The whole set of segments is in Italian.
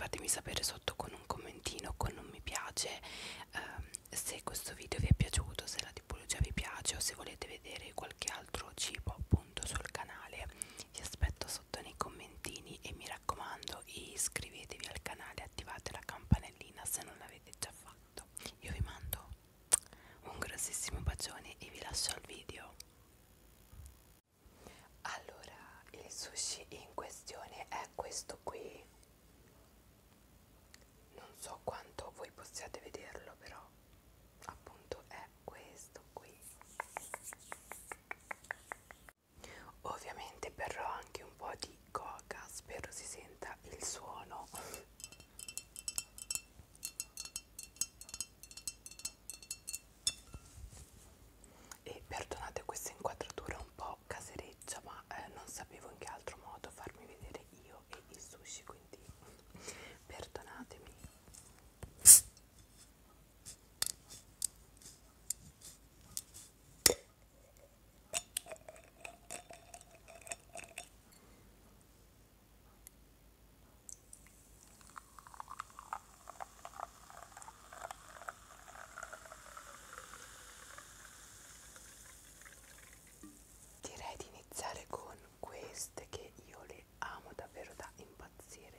fatemi sapere sotto con un commentino, con un mi piace, se questo video vi è piaciuto, se la tipologia vi piace o se volete vedere qualche altro cibo appunto sul canale. Vi aspetto sotto nei commentini e mi raccomando iscrivetevi al canale, attivate la campanellina se non l'avete già fatto. Io vi mando un grossissimo bacione e vi lascio al video. Allora, il sushi in questione è questo qui. Non so quanto voi possiate vederlo, però appunto è questo qui. Ovviamente berrò anche un po' di coca, spero si senta il suono. E perdonate questa inquadratura un po' casereccia, ma non sapevo in che altro modo farmi vedere io e il sushi, quindi perdonatemi. Direi di iniziare con queste che io le amo davvero da impazzire.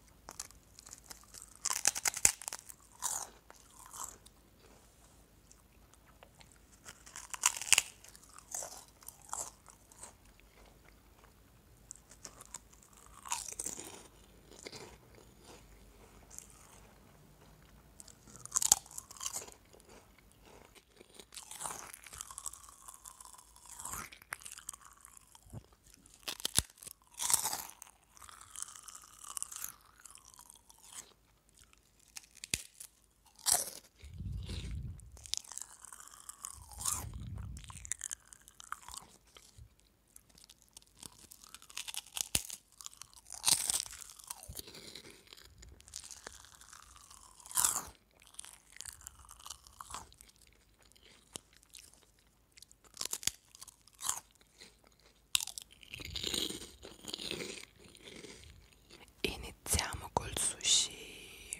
Iniziamo col sushi.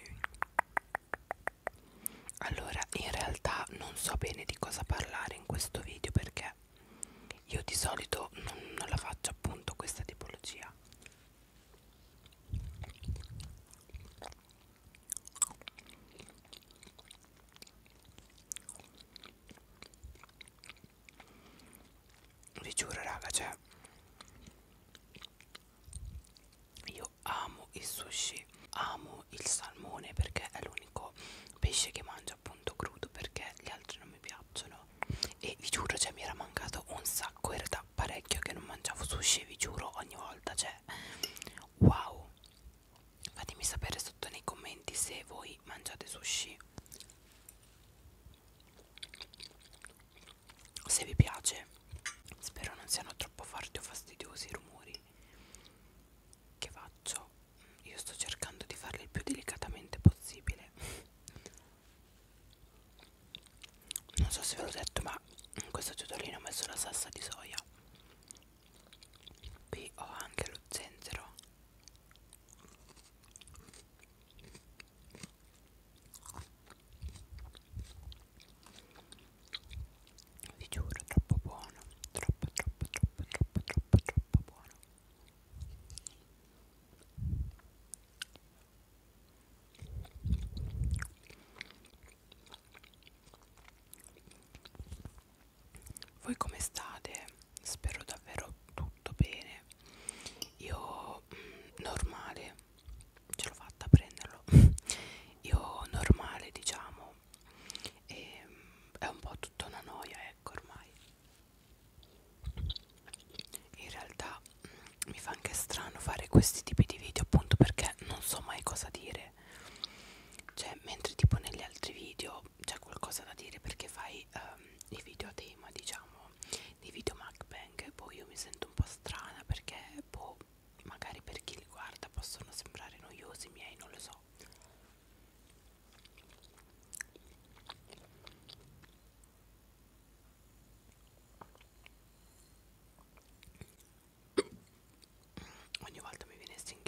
Allora, in realtà non so bene di cosa parlare in questo video perché io di solito non la faccio appunto questa tipologia. Vi giuro raga, cioè io amo il sushi, amo il salmone perché è l'unico pesce che mangio appunto crudo perché gli altri non mi piacciono. E vi giuro, cioè mi era mancato un sacco, era da parecchio che non mangiavo sushi e vi giuro ogni volta, cioè wow. Fatemi sapere sotto nei commenti se voi mangiate sushi, se vi piace. Spero non siano troppo forti o fastidiosi i rumori che faccio. Io sto cercando di farli il più delicatamente possibile. Non so se ve l'ho detto, ma in questo ciotolino ho messo la salsa di soia. Qui ho anche lo zenzero. Vi giuro, è troppo buono, troppo buono. Voi come state? Spero davvero tutto bene. Io normale, ce l'ho fatta a prenderlo. Io normale, diciamo, e è un po' tutta una noia, ecco, ormai. In realtà mi fa anche strano fare questi tipi di video appunto perché non so mai cosa dire. Cioè, mentre tipo negli altri video c'è qualcosa da dire perché fai i video a tema, diciamo, dei video mukbang, poi io mi sento un po' strana perché boh, magari per chi li guarda possono sembrare noiosi i miei, non lo so. Ogni volta mi viene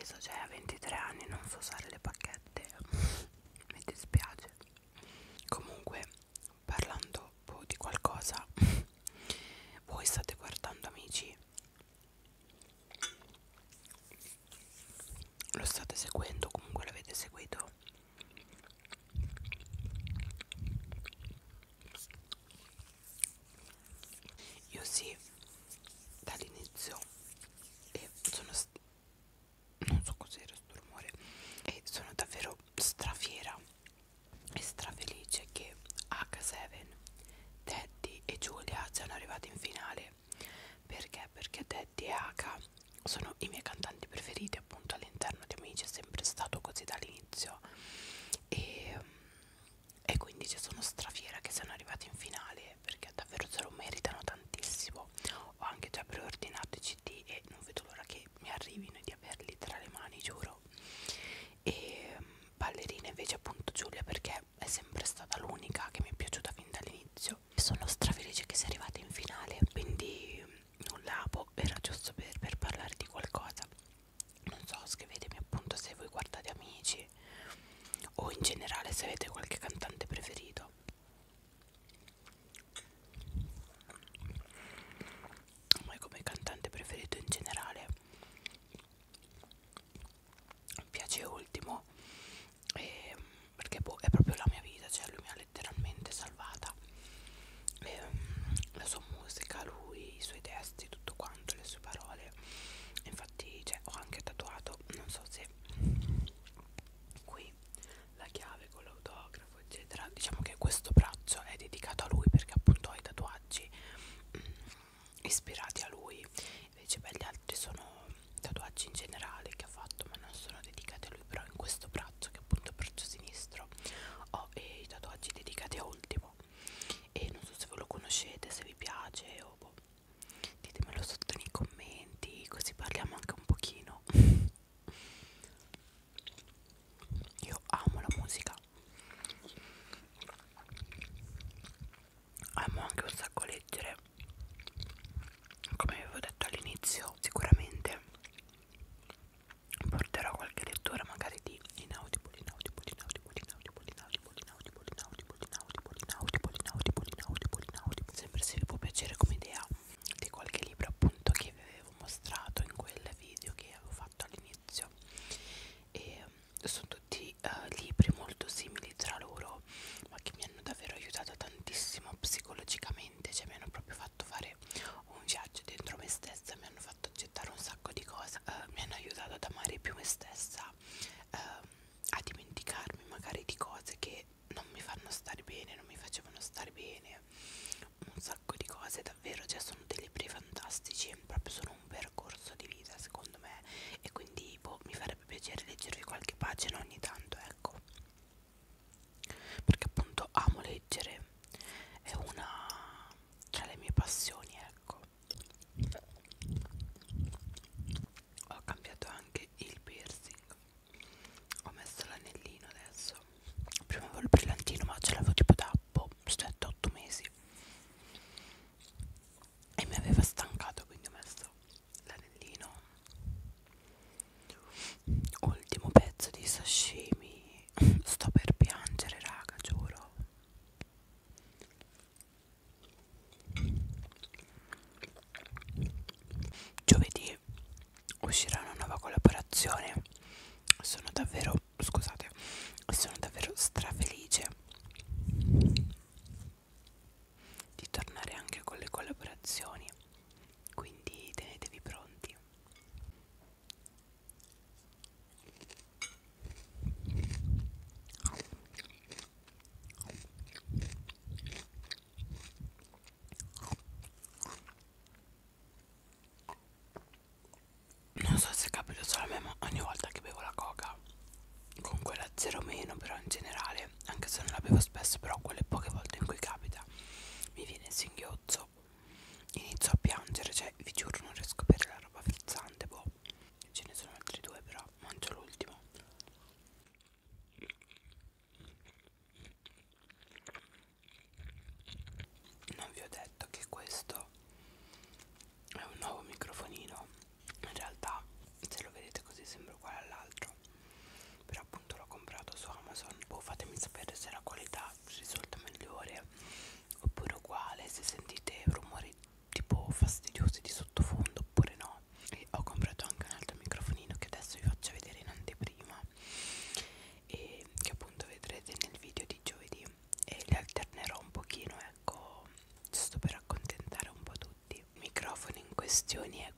peso, cioè a 23 anni non so usare le bacchette, mi dispiace. Comunque, parlando un po' di qualcosa, voi state guardando Amici? Lo state seguendo? Comunque l'avete seguito? Io sì, dall'inizio, e non so cos'era sto rumore, e sono davvero strafiera e strafelice che H7, Teddy e Giulia siano arrivati in finale. Perché? Perché Teddy e H sono i miei cantanti preferiti appunto all'interno di Amici, è sempre stato così dall'inizio, e, e quindi ci sono strafiera che siano arrivati in finale perché davvero se lo meritano tantissimo. Ho anche già preordinato i CD e non vedo l'ora che mi arrivino e di averli tra le mani, giuro. E ballerina invece appunto Giulia, perché è sempre stata l'unica che mi è piaciuta fin dall'inizio e sono strafelice che sia arrivata in finale, quindi nulla, boh, era giusto per parlare di qualcosa. Non so, scrivetemi appunto se voi guardate Amici o in generale se avete qualche cantante preferito. A me come cantante preferito in generale mi piace Ultimo, perché boh, è proprio la mia vita, cioè lui mi ha letteralmente salvata, la sua musica, lui, i suoi testi, tutto quanto, le sue parole. Infatti cioè, ho anche tatuato, non so se qui la chiave con l'autografo eccetera. Diciamo che questo braccio è dedicato a lui perché appunto ho i tatuaggi ispirati a lui, invece beh, gli altri sono tatuaggi in generale che ha fatto ma non sono dedicati a lui, però in questo braccio, che appunto è il braccio sinistro, ho i tatuaggi dedicati a Ultimo e non so se voi lo conoscete, se vi piace o boh, ditemelo sotto nei commenti così parliamo anche un pochino. Io amo la musica, amo anche un sacco leggere, come avevo detto all'inizio. Sicuramente porterò qualche lettura magari di Inaudible, Inaudible, Inaudible, Inaudible, Inaudible, Inaudible, Inaudible, Inaudible, Inaudible, Inaudible, Inaudible, Inaudible, sempre se vi può piacere come idea, di qualche libro appunto che vi avevo mostrato in quel video che avevo fatto all'inizio. E sono tutti libri molto simili tra loro, ma che mi hanno davvero aiutato tantissimo psicologicamente, cioè mi hanno proprio fatto fare un viaggio dentro me stessa, mi hanno fatto accettare un sacco di cose, mi hanno aiutato ad amare più me stessa, a dimenticarmi magari di cose che non mi fanno stare bene, non mi facevano stare bene, un sacco di cose davvero, cioè sono dei libri fantastici, proprio sono un percorso di vita secondo me, e quindi boh, mi farebbe piacere leggervi qualche pagina ogni tanto, ecco, perché appunto amo leggere, è una tra le mie passioni, ecco. Ho cambiato anche il piercing, ho messo l'anellino adesso, prima avevo il brillantino ma ce l'avevo tipo da boh, 7-8 mesi e mi aveva stancato, quindi ho messo l'anellino. Ultimo pezzo di sashimi, sto per piangere raga, giuro. Giovedì uscirà una nuova collaborazione, sono davvero, scusate, sono davvero strafelice di tornare anche con le collaborazioni, quindi tenetevi pronti. Non so se capita solo a me, ma ogni volta che bevo la coca, con quella zero meno, però in generale, anche se non la bevo spesso, però quelle poche volte in cui capita, mi viene il singhiozzo, inizio a piangere, cioè vi giuro non riesco a bere la roba frizzante, boh. Ce ne sono altri due, però mangio l'ultimo. Non vi ho detto che questo è un nuovo microfonino, in realtà se lo vedete così sembra uguale questioni è